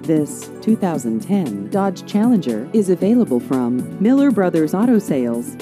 This 2010 Dodge Challenger is available from Miller Brothers Auto Sales.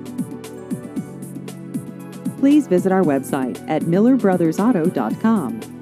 Please visit our website at millerbrothersauto.com.